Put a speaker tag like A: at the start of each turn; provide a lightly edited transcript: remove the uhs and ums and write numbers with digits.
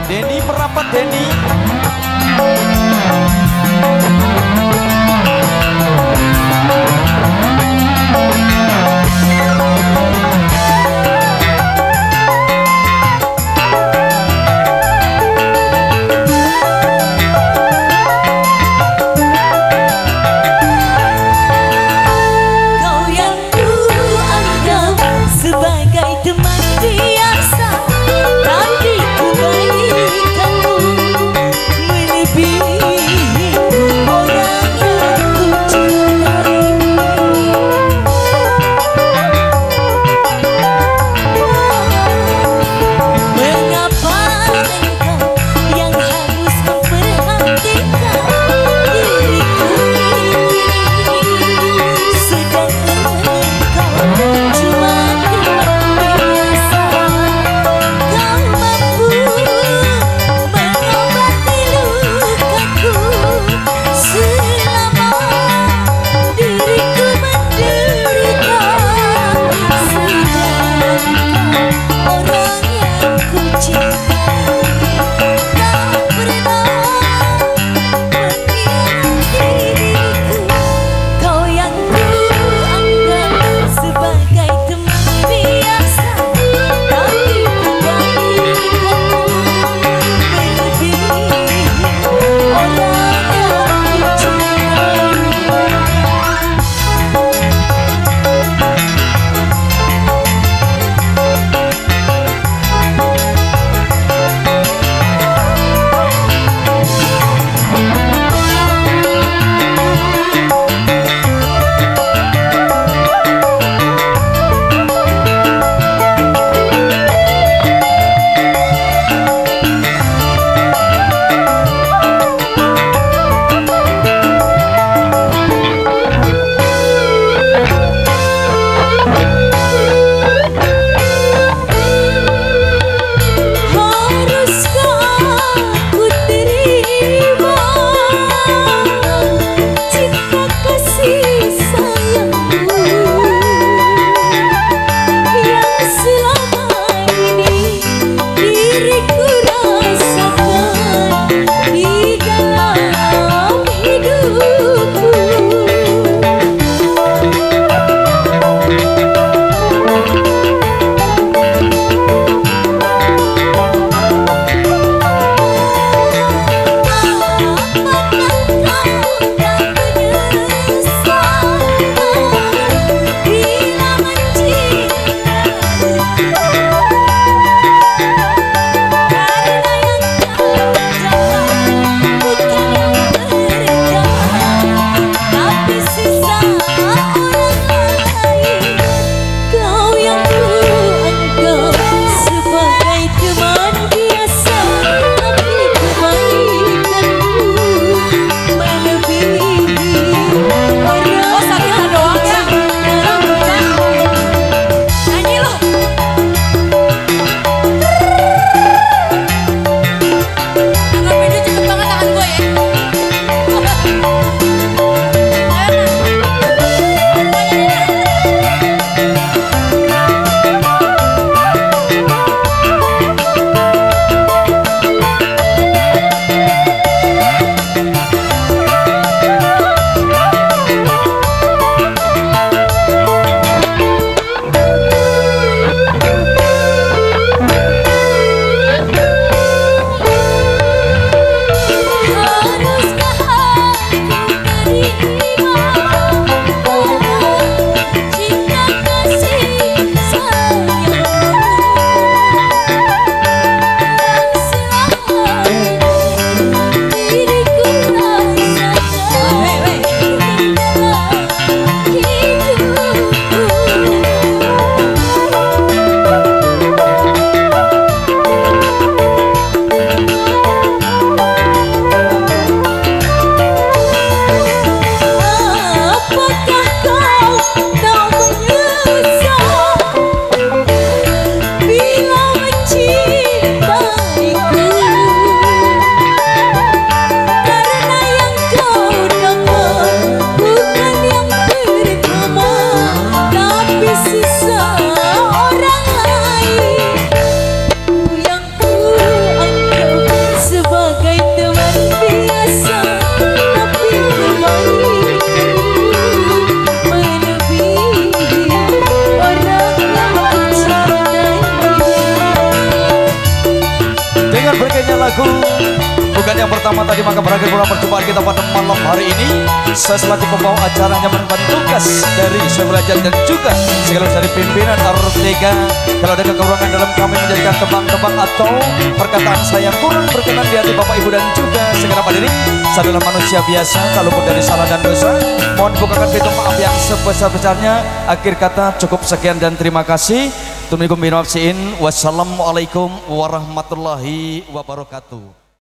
A: Denny merapat Denny.
B: Be
A: lagu bukan yang pertama tadi, maka berakhir pula perjumpaan kita pada malam hari ini. Saya selaku pembawa acaranya mengemban tugas dari Soebul Ajat dan juga sekaligus dari pimpinan Artega. Kalau ada kekurangan dalam kami menjadikan tebang-tebang atau perkataan saya kurang berkenan di hati Bapak Ibu dan juga segenap hadirin, saya adalah manusia biasa. Kalaupun dari salah dan dosa, mohon bukakan pintu maaf yang sebesar-besarnya. Akhir kata cukup sekian dan terima kasih. Wassalamualaikum warahmatullahi wabarakatuh.